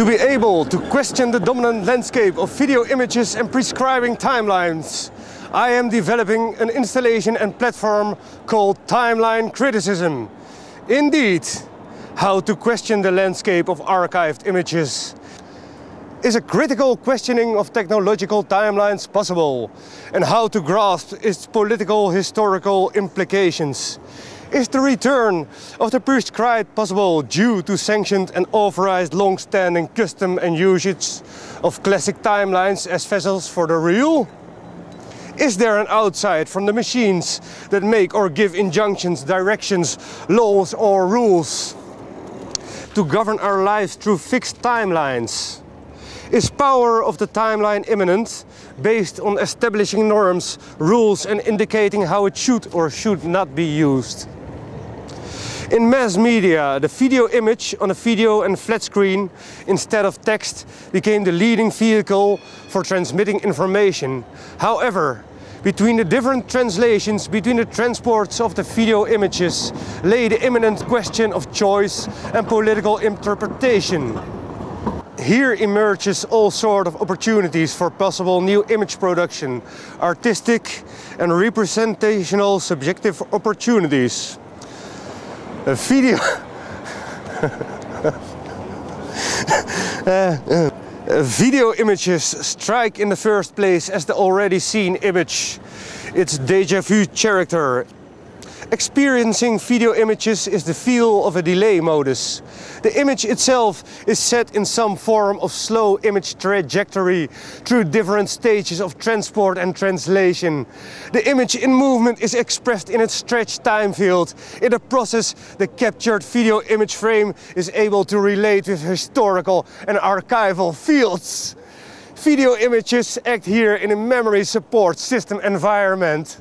To be able to question the dominant landscape of video images and prescribing timelines, I am developing an installation and platform called Timeline Criticism. Indeed, how to question the landscape of archived images. Is a critical questioning of technological timelines possible? And how to grasp its political historical implications? Is the return of the prescribed possible due to sanctioned and authorized long-standing custom and usage of classic timelines as vessels for the real? Is there an outside from the machines that make or give injunctions, directions, laws or rules to govern our lives through fixed timelines? Is power of the timeline immanent, based on establishing norms, rules and indicating how it should or should not be used? In mass media, the video image on a video and flat screen instead of text became the leading vehicle for transmitting information. However, between the different translations, between the transports of the video images, lay the imminent question of choice and political interpretation. Here emerges all sorts of opportunities for possible new image production, artistic and representational subjective opportunities. Video video images strike in the first place as the already seen image, its déjà vu character. Experiencing video images is the feel of a delay modus. The image itself is set in some form of slow image trajectory through different stages of transport and translation. The image in movement is expressed in its stretched time field. In the process, the captured video image frame is able to relate with historical and archival fields. Video images act here in a memory support system environment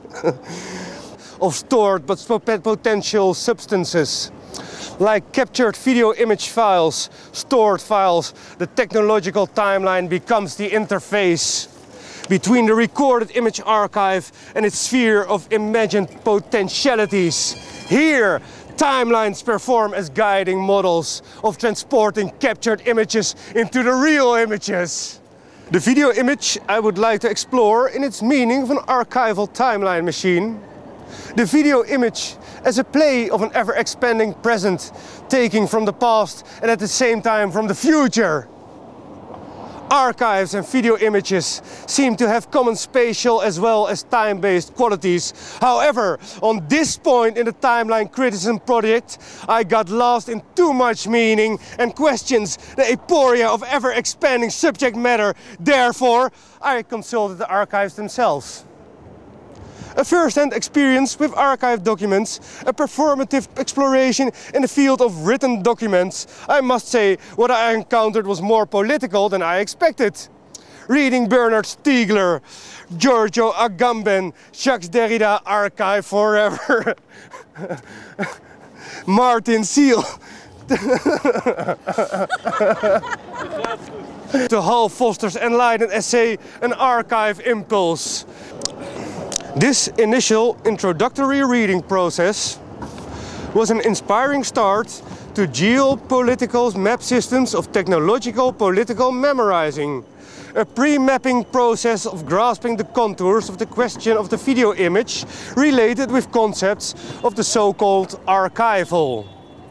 of stored but potential substances. Like captured video image files, stored files, the technological timeline becomes the interface between the recorded image archive and its sphere of imagined potentialities. Here, timelines perform as guiding models of transporting captured images into the real images. The video image I would like to explore in its meaning of an archival timeline machine. The video image as a play of an ever-expanding present, taking from the past and at the same time from the future. Archives and video images seem to have common spatial as well as time-based qualities. However, on this point in the Timeline Criticism project, I got lost in too much meaning and questions the aporia of ever-expanding subject matter. Therefore, I consulted the archives themselves. A first-hand experience with archived documents, a performative exploration in the field of written documents. I must say, what I encountered was more political than I expected. Reading Bernard Stiegler, Giorgio Agamben, Jacques Derrida, archive forever. Martin Seal. To Hal Foster's enlightened essay, An Archive Impulse. This initial introductory reading process was an inspiring start to geopolitical map systems of technological political memorizing, a pre-mapping process of grasping the contours of the question of the video image related with concepts of the so-called archival.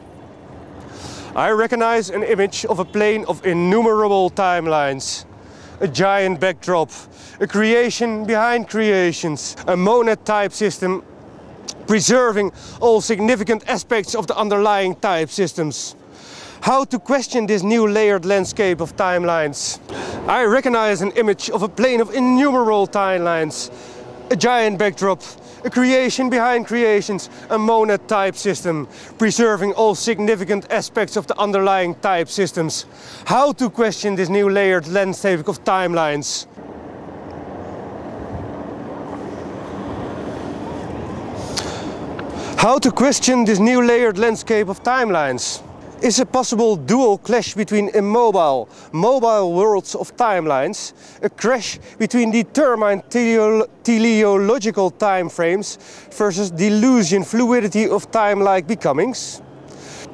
I recognize an image of a plane of innumerable timelines, a giant backdrop, a creation behind creations, a monad type system preserving all significant aspects of the underlying type systems. How to question this new layered landscape of timelines? I recognize an image of a plane of innumerable timelines, a giant backdrop, a creation behind creations, a monad type system, preserving all significant aspects of the underlying type systems. How to question this new layered landscape of timelines? How to question this new layered landscape of timelines? Is a possible dual clash between immobile, mobile worlds of timelines, a crash between determined teleological time frames versus delusion fluidity of time-like becomings?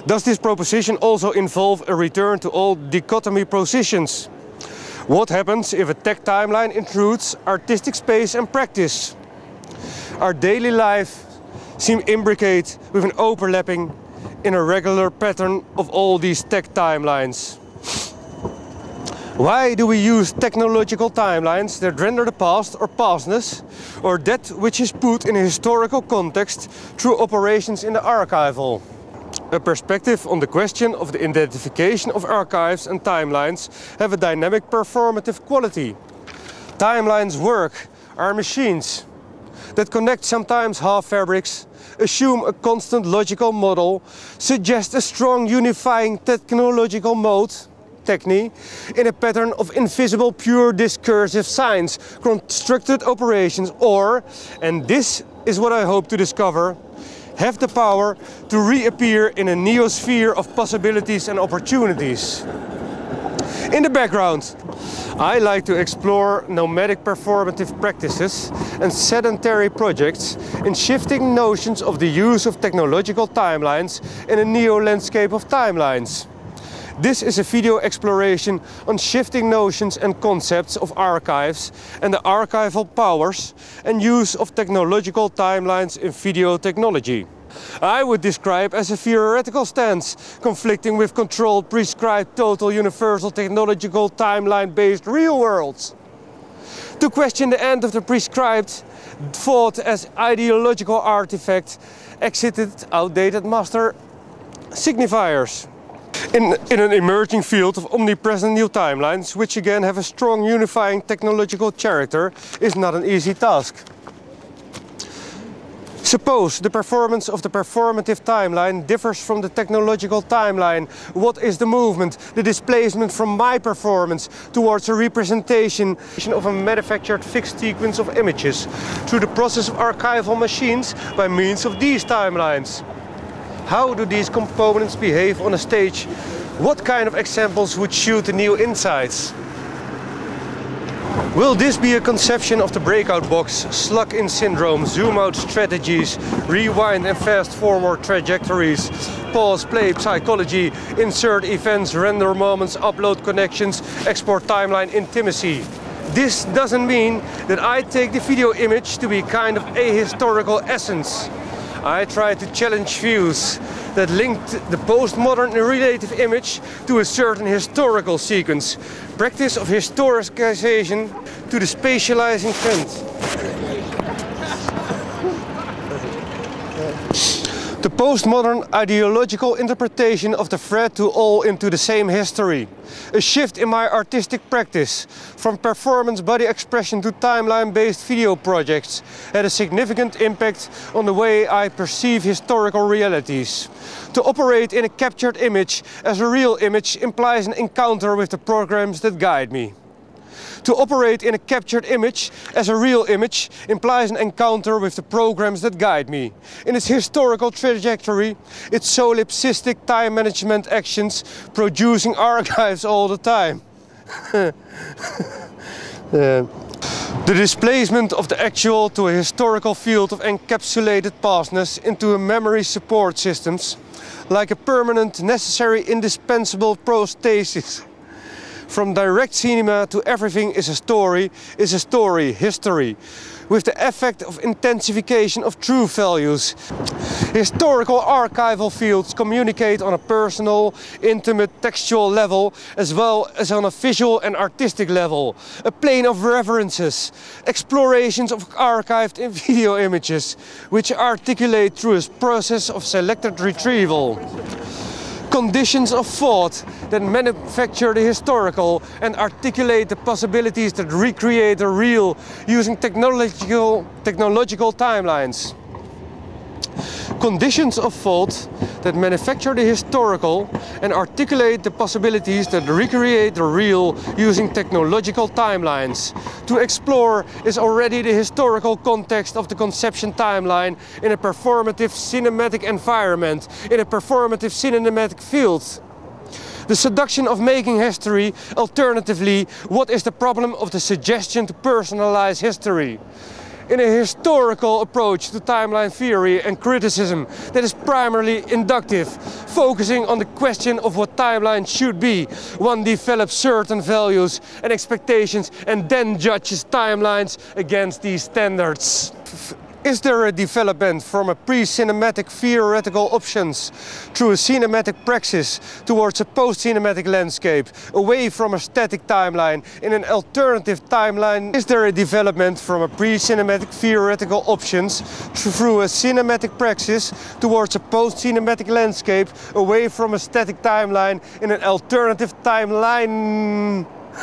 Does this proposition also involve a return to old dichotomy positions? What happens if a tech timeline intrudes artistic space and practice? Our daily life seems imbricate with an overlapping in a regular pattern of all these tech timelines. Why do we use technological timelines that render the past or pastness, or that which is put in a historical context through operations in the archival? A perspective on the question of the identification of archives and timelines have a dynamic performative quality. Timelines work, are machines that connect sometimes half fabrics, assume a constant logical model, suggest a strong unifying technological mode, technique, in a pattern of invisible pure discursive signs, constructed operations, or, and this is what I hope to discover, have the power to reappear in a neosphere of possibilities and opportunities. In the background, I like to explore nomadic performative practices and sedentary projects in shifting notions of the use of technological timelines in a neo-landscape of timelines. This is a video exploration on shifting notions and concepts of archives and the archival powers and use of technological timelines in video technology. I would describe as a theoretical stance conflicting with controlled, prescribed, total, universal, technological, timeline-based real worlds. To question the end of the prescribed thought as ideological artifact, exited outdated master signifiers. In an emerging field of omnipresent new timelines, which again have a strong unifying technological character, is not an easy task. Suppose the performance of the performative timeline differs from the technological timeline. What is the movement, the displacement from my performance towards a representation of a manufactured fixed sequence of images through the process of archival machines by means of these timelines? How do these components behave on a stage? What kind of examples would shoot the new insights? Will this be a conception of the breakout box, slug-in syndrome, zoom-out strategies, rewind and fast-forward trajectories, pause, play, psychology, insert events, render moments, upload connections, export timeline intimacy? This doesn't mean that I take the video image to be kind of ahistorical essence. I try to challenge views that linked the postmodern relative image to a certain historical sequence, practice of historicization to the spatializing trend. The postmodern ideological interpretation of the thread to all into the same history. A shift in my artistic practice from performance body expression to timeline-based video projects had a significant impact on the way I perceive historical realities. To operate in a captured image as a real image implies an encounter with the programs that guide me. To operate in a captured image as a real image implies an encounter with the programs that guide me. In its historical trajectory, its solipsistic time management actions producing archives all the time. The displacement of the actual to a historical field of encapsulated pastness into a memory support systems, like a permanent, necessary, indispensable prosthesis. From direct cinema to everything is a story, history, with the effect of intensification of true values. Historical archival fields communicate on a personal, intimate, textual level, as well as on a visual and artistic level. A plane of references, explorations of archived video images, which articulate through a process of selected retrieval. Conditions of thought that manufacture the historical and articulate the possibilities that recreate the real using technological timelines. Conditions of thought that manufacture the historical and articulate the possibilities that recreate the real using technological timelines. To explore is already the historical context of the conception timeline in a performative cinematic environment, in a performative cinematic field. The seduction of making history, alternatively, what is the problem of the suggestion to personalize history? in a historical approach to timeline theory and criticism that is primarily inductive, focusing on the question of what timeline should be. One develops certain values and expectations and then judges timelines against these standards. Is there a development from a pre-cinematic theoretical options through a cinematic praxis towards a post-cinematic landscape, away from a static timeline in an alternative timeline? Is there a development from a pre-cinematic theoretical options through a cinematic praxis towards a post-cinematic landscape, away from a static timeline in an alternative timeline?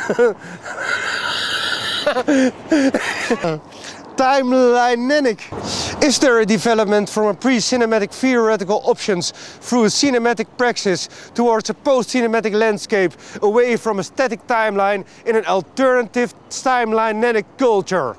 Timelinenic. Is there a development from a pre-cinematic theoretical options through a cinematic praxis towards a post-cinematic landscape, away from a static timeline in an alternative timelinenic culture?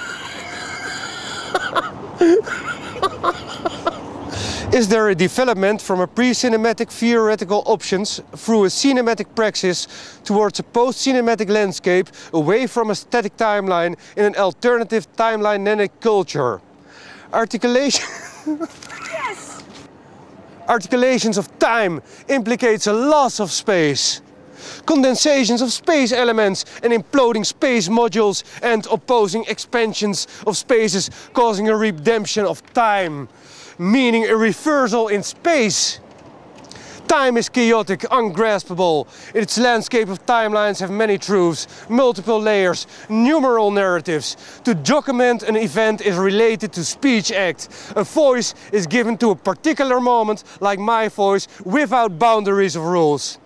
Is there a development from a pre-cinematic theoretical options through a cinematic praxis towards a post-cinematic landscape, away from a static timeline in an alternative timelinenic culture? Articulation. Yes! Articulations of time implicates a loss of space. Condensations of space elements and imploding space modules and opposing expansions of spaces causing a redemption of time, meaning a reversal in space. Time is chaotic, ungraspable. Its landscape of timelines have many truths, multiple layers, numerous narratives. To document an event is related to speech act. A voice is given to a particular moment, like my voice, without boundaries of rules.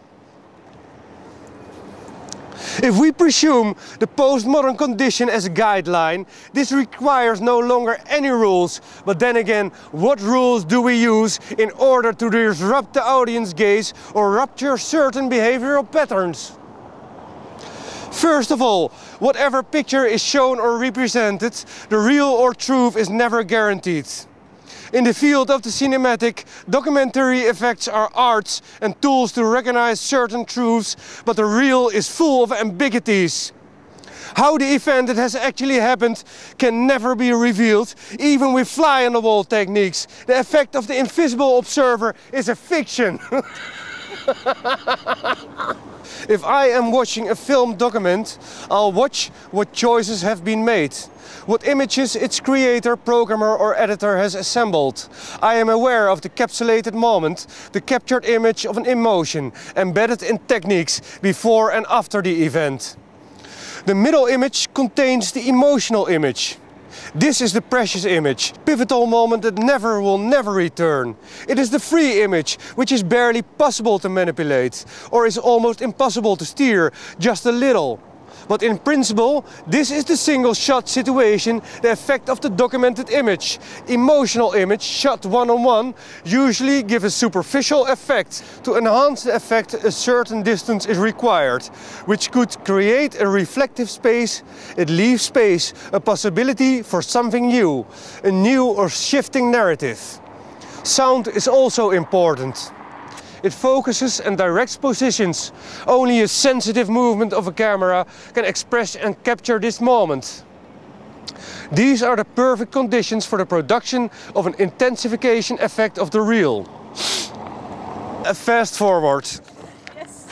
If we presume the postmodern condition as a guideline, this requires no longer any rules. But then again, what rules do we use in order to disrupt the audience gaze or rupture certain behavioral patterns? First of all, whatever picture is shown or represented, the real or truth is never guaranteed. In the field of the cinematic, documentary effects are arts and tools to recognize certain truths, but the real is full of ambiguities. How the event that has actually happened can never be revealed, even with fly-on-the-wall techniques. The effect of the invisible observer is a fiction. If I am watching a film document, I'll watch what choices have been made, what images its creator, programmer or editor has assembled. I am aware of the capsulated moment, the captured image of an emotion, embedded in techniques before and after the event. The middle image contains the emotional image. This is the precious image, pivotal moment that will never return. It is the free image, which is barely possible to manipulate, or is almost impossible to steer, just a little. But in principle, this is the single shot situation, the effect of the documented image. Emotional image, shot one-on-one, usually give a superficial effect. To enhance the effect, a certain distance is required, which could create a reflective space. It leaves space, a possibility for something new, a new or shifting narrative. Sound is also important. It focuses and directs positions. Only a sensitive movement of a camera can express and capture this moment. These are the perfect conditions for the production of an intensification effect of the real. A fast forward. Yes.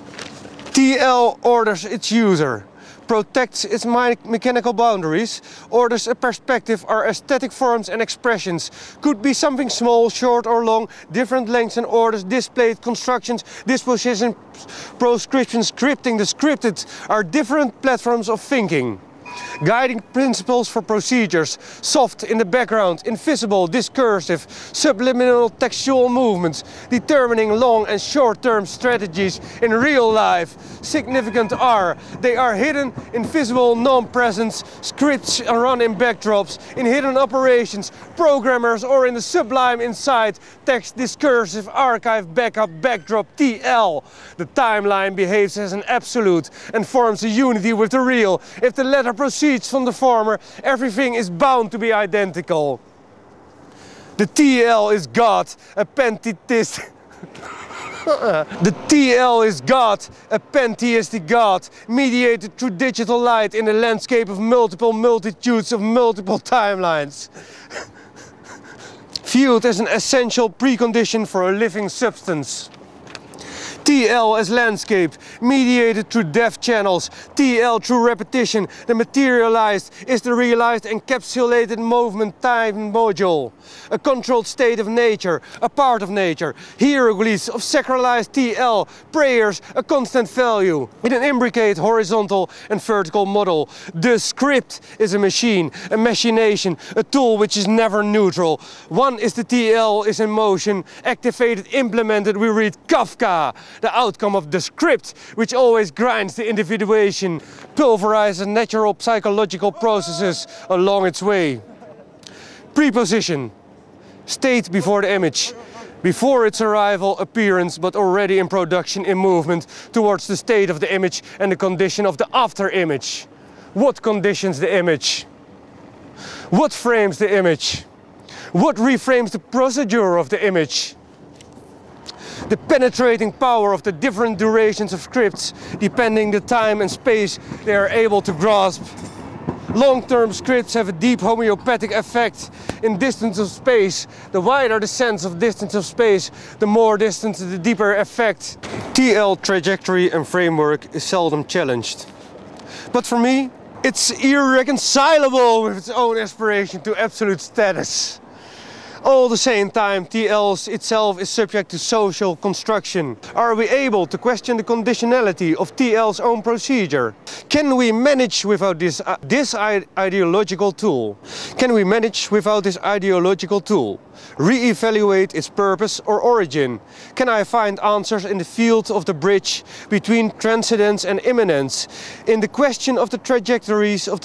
TL orders its user, protects its mechanical boundaries, orders a perspective are aesthetic forms and expressions. Could be something small, short or long, different lengths and orders, displayed constructions, disposition, proscriptions, scripting. The scripted are different platforms of thinking. Guiding principles for procedures, soft in the background, invisible, discursive, subliminal textual movements, determining long and short-term strategies in real life. Significant are, they are hidden, invisible, non-presence, scripts run in backdrops, in hidden operations, programmers or in the sublime inside, text, discursive, archive, backup, backdrop, TL. The timeline behaves as an absolute and forms a unity with the real. If the latter proceeds from the former, everything is bound to be identical. The TL is God, a pentitist. The TL is God, a pantheistic God, mediated through digital light in a landscape of multiple multitudes of multiple timelines. Viewed as an essential precondition for a living substance. TL as landscape, mediated through depth channels. TL through repetition, the materialized is the realized encapsulated movement time module. A controlled state of nature, a part of nature. Hieroglyphs of sacralized TL, prayers, a constant value. In an imbricate horizontal and vertical model. The script is a machine, a machination, a tool which is never neutral. One is the TL is in motion, activated, implemented, we read Kafka. The outcome of the script, which always grinds the individuation, pulverizes natural psychological processes along its way. Preposition, state before the image, before its arrival, appearance, but already in production, in movement towards the state of the image and the condition of the after image. What conditions the image? What frames the image? What reframes the procedure of the image? The penetrating power of the different durations of scripts, depending the time and space they are able to grasp. Long-term scripts have a deep homeopathic effect in distance of space. The wider the sense of distance of space, the more distance, the deeper effect. TL trajectory and framework is seldom challenged. But for me, it's irreconcilable with its own aspiration to absolute status. All the same time, TL itself is subject to social construction. Are we able to question the conditionality of TL's own procedure? Can we manage without this ideological tool? Can we manage without this ideological tool? Re-evaluate its purpose or origin? Can I find answers in the field of the bridge between transcendence and immanence? In the question of the trajectories of the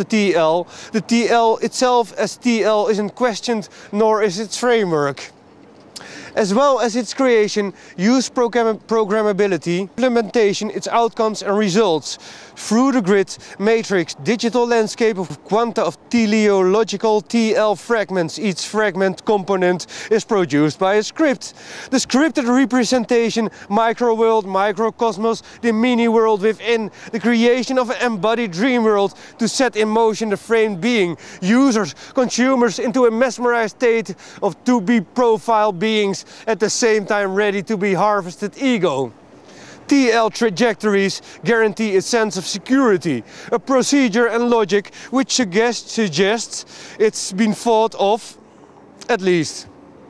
TL itself as TL isn't questioned, nor is its framework. As well as its creation, use programmability, implementation, its outcomes and results. Through the grid, matrix, digital landscape of quanta of teleological TL fragments, each fragment component is produced by a script. The scripted representation, micro-world, microcosmos, the mini-world within, the creation of an embodied dream world to set in motion the framed being, users, consumers into a mesmerized state of to-be profile beings, at the same time ready to be harvested ego. TL trajectories guarantee a sense of security, a procedure and logic which suggests it's been thought of, at least.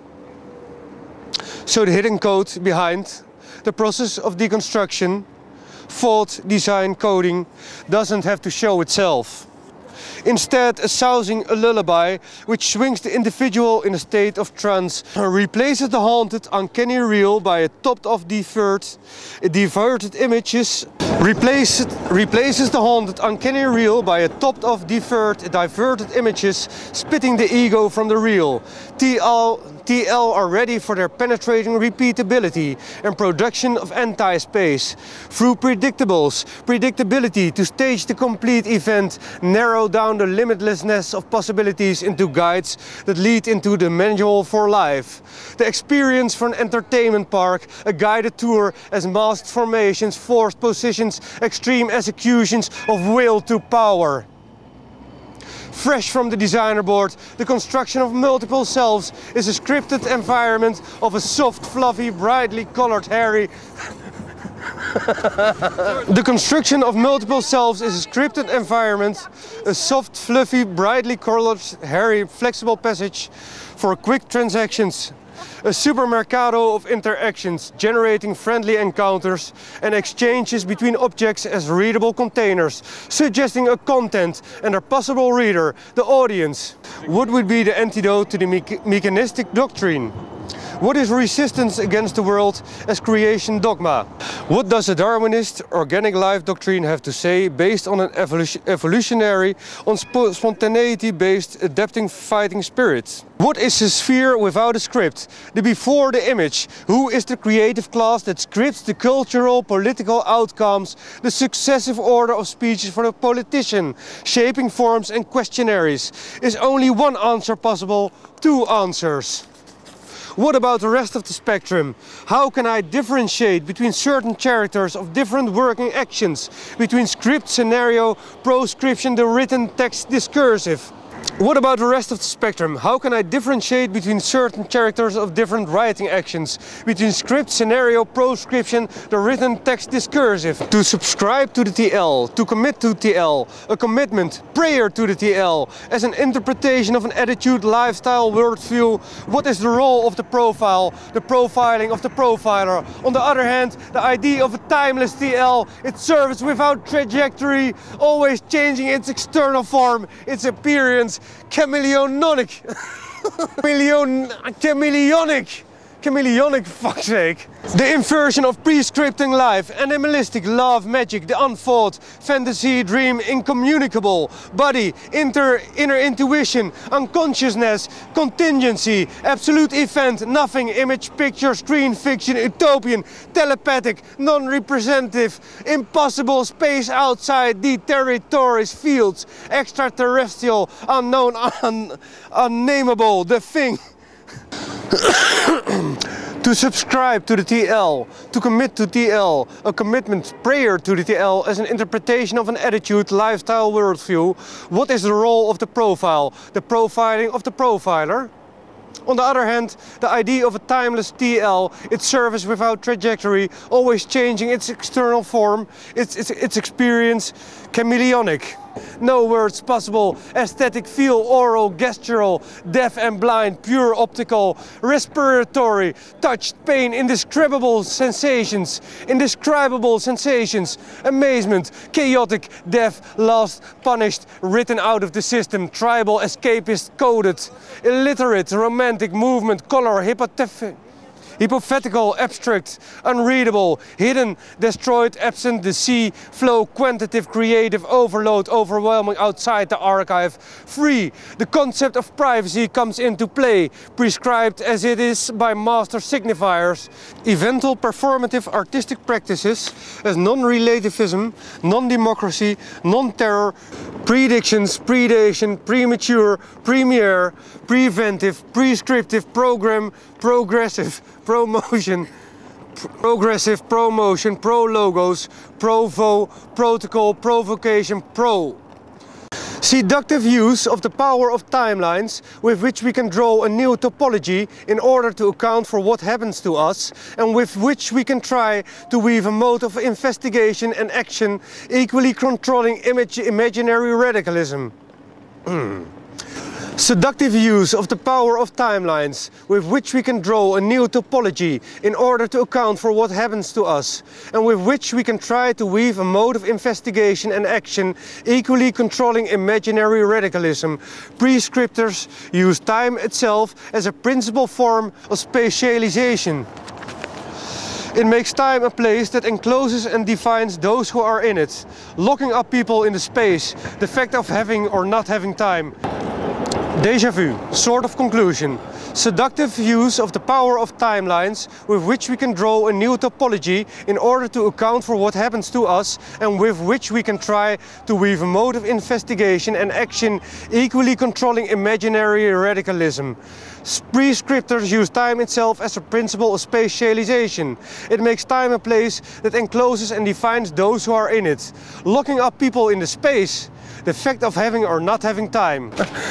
So the hidden code behind the process of deconstruction, thought, design, coding, doesn't have to show itself. Instead, espousing a lullaby which swings the individual in a state of trance, replaces the haunted, uncanny real by a topped-off diverted images. Replaces the haunted, uncanny real by a topped-off diverted images, spitting the ego from the real. TL are ready for their penetrating repeatability and production of anti-space. Through predictability to stage the complete event, narrow down the limitlessness of possibilities into guides that lead into the manual for life. The experience for an entertainment park, a guided tour as masked formations, forced positions, extreme executions of will to power. Fresh from the designer board, the construction of multiple selves is a scripted environment of a soft, fluffy, brightly colored, hairy... The construction of multiple selves is a scripted environment, a soft, fluffy, brightly colored, hairy, flexible passage for quick transactions. A supermercado of interactions, generating friendly encounters and exchanges between objects as readable containers, suggesting a content and a possible reader, the audience. What would be the antidote to the mechanistic doctrine? What is resistance against the world as creation dogma? What does a Darwinist organic life doctrine have to say based on an evolutionary, on spontaneity-based adapting fighting spirit? What is a sphere without a script? The before the image. Who is the creative class that scripts the cultural, political outcomes, the successive order of speeches for the politician, shaping forms and questionnaires? Is only one answer possible? Two answers. What about the rest of the spectrum? How can I differentiate between certain characters of different working actions, between script, scenario, proscription, the written text, discursive? What about the rest of the spectrum? How can I differentiate between certain characters of different writing actions, between script, scenario, proscription, the written text, discursive? To subscribe to the TL, to commit to TL, a commitment, prayer to the TL, as an interpretation of an attitude, lifestyle, worldview. What is the role of the profile, the profiling of the profiler? On the other hand, the idea of a timeless TL, its service without trajectory, always changing its external form, its appearance, chameleonic. Chameleonic, fuck's sake. The inversion of prescripting life, animalistic, love, magic, the unthought, fantasy, dream, incommunicable, body, inner intuition, unconsciousness, contingency, absolute event, nothing, image, picture, screen, fiction, utopian, telepathic, non-representative, impossible, space outside, the territories, fields, extraterrestrial, unknown, unnameable, the thing. To subscribe to the TL, to commit to TL, a commitment, prayer to the TL as an interpretation of an attitude, lifestyle, worldview. What is the role of the profile, the profiling of the profiler? On the other hand, the idea of a timeless TL, its service without trajectory, always changing its external form, its experience, chameleonic. No words possible, aesthetic, feel, oral, gestural, deaf and blind, pure optical, respiratory, touched, pain, indescribable sensations, amazement, chaotic, deaf, lost, punished, written out of the system, tribal, escapist, coded, illiterate, romantic, movement, color, hypothetical, abstract, unreadable, hidden, destroyed, absent, the sea, flow, quantitative, creative, overload, overwhelming, outside the archive, free. The concept of privacy comes into play, prescribed as it is by master signifiers. Eventual performative artistic practices as non-relativism, non-democracy, non-terror, predictions, predation, premature, premiere, preventive, prescriptive, program, progressive, promotion, progressive, promotion, pro-logos, provo, protocol, provocation, pro. Seductive use of the power of timelines with which we can draw a new topology in order to account for what happens to us, and with which we can try to weave a mode of investigation and action equally controlling imaginary radicalism. Seductive use of the power of timelines with which we can draw a new topology in order to account for what happens to us, and with which we can try to weave a mode of investigation and action equally controlling imaginary radicalism. Prescriptors use time itself as a principal form of spatialization. It makes time a place that encloses and defines those who are in it, locking up people in the space, the fact of having or not having time. Déjà vu, sort of conclusion. Seductive use of the power of timelines with which we can draw a new topology in order to account for what happens to us, and with which we can try to weave a mode of investigation and action equally controlling imaginary radicalism. Prescriptors use time itself as a principle of spatialization. It makes time a place that encloses and defines those who are in it, locking up people in the space, the fact of having or not having time.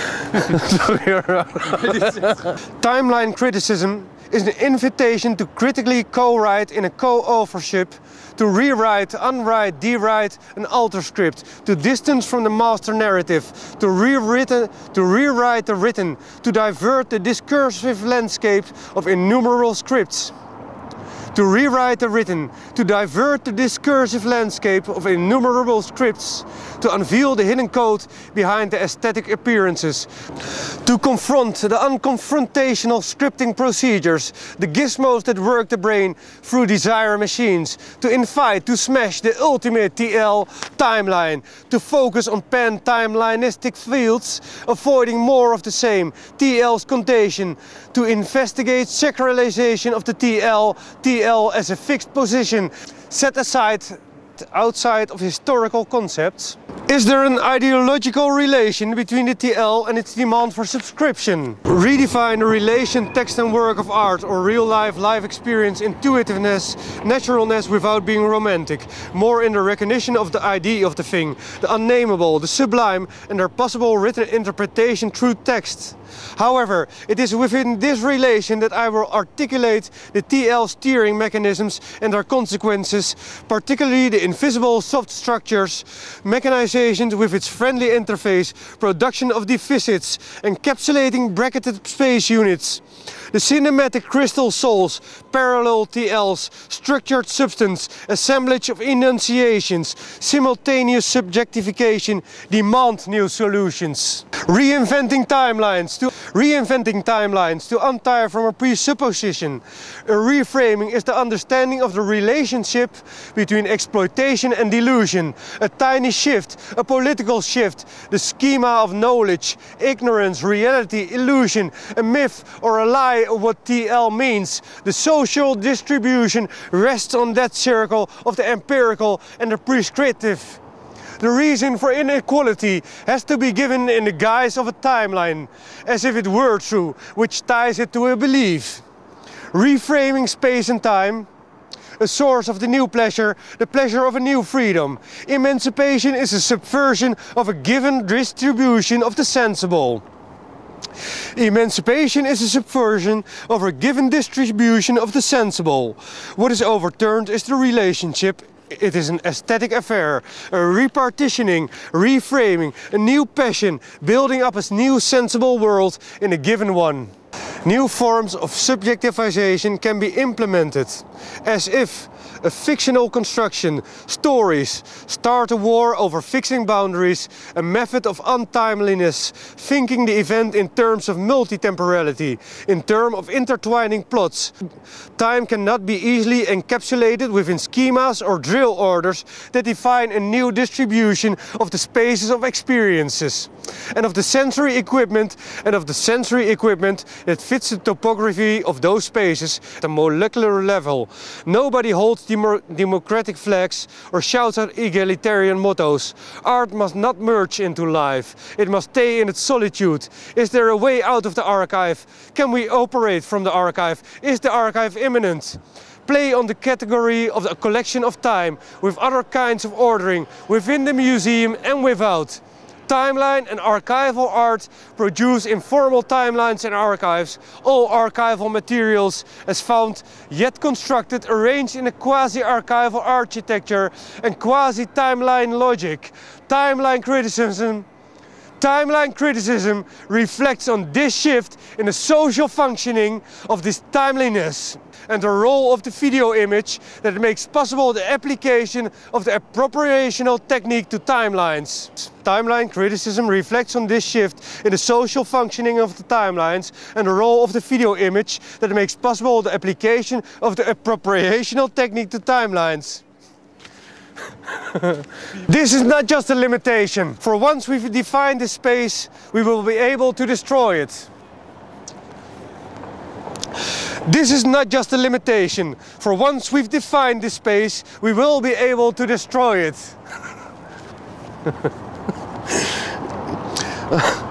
Timeline criticism is an invitation to critically co-write in a co-authorship, to rewrite, unwrite, dewrite an alter script, to distance from the master narrative, to rewrite the written, to divert the discursive landscape of innumerable scripts. To rewrite the written, to divert the discursive landscape of innumerable scripts, to unveil the hidden code behind the aesthetic appearances, to confront the unconfrontational scripting procedures, the gizmos that work the brain through desire machines, to invite, to smash the ultimate TL timeline, to focus on pan-timelinistic fields, avoiding more of the same, TL's contagion, to investigate sacralization of the TL as a fixed position, set aside outside of historical concepts. Is there an ideological relation between the TL and its demand for subscription? Redefine the relation text and work of art or real life experience, intuitiveness, naturalness without being romantic. More in the recognition of the idea of the thing, the unnameable, the sublime and their possible written interpretation through text. However, it is within this relation that I will articulate the TL steering mechanisms and their consequences, particularly the invisible soft structures, mechanization with its friendly interface, production of deficits, encapsulating bracketed space units, the cinematic crystal souls, parallel TLs, structured substance, assemblage of enunciations, simultaneous subjectification, demand new solutions. Reinventing timelines to untire from a presupposition. A reframing is the understanding of the relationship between exploitation and delusion. A tiny shift, a political shift, the schema of knowledge, ignorance, reality, illusion, a myth or a lie of what TL means. The social distribution rests on that circle of the empirical and the prescriptive. The reason for inequality has to be given in the guise of a timeline, as if it were true, which ties it to a belief. Reframing space and time, a source of the new pleasure, the pleasure of a new freedom. Emancipation is a subversion of a given distribution of the sensible. Emancipation is a subversion of a given distribution of the sensible. What is overturned is the relationship. It is an aesthetic affair, a repartitioning, reframing, a new passion, building up a new sensible world in a given one. New forms of subjectivization can be implemented, as if a fictional construction, stories, start a war over fixing boundaries, a method of untimeliness, thinking the event in terms of multi-temporality, in terms of intertwining plots. Time cannot be easily encapsulated within schemas or drill orders that define a new distribution of the spaces of experiences, and of the sensory equipment, that fits the topography of those spaces at a molecular level. Nobody holds democratic flags or shouts out egalitarian mottos. Art must not merge into life. It must stay in its solitude. Is there a way out of the archive? Can we operate from the archive? Is the archive imminent? Play on the category of a collection of time with other kinds of ordering within the museum and without. Timeline and archival art produce informal timelines and archives, all archival materials as found, yet constructed, arranged in a quasi-archival architecture and quasi-timeline logic. Timeline criticism reflects on this shift in the social functioning of this timeliness and the role of the video image that makes possible the application of the appropriational technique to timelines. Timeline criticism reflects on this shift in the social functioning of the timelines and the role of the video image that makes possible the application of the appropriational technique to timelines. This is not just a limitation. For once we've defined the space, we will be able to destroy it. This is not just a limitation. For once we've defined this space, we will be able to destroy it.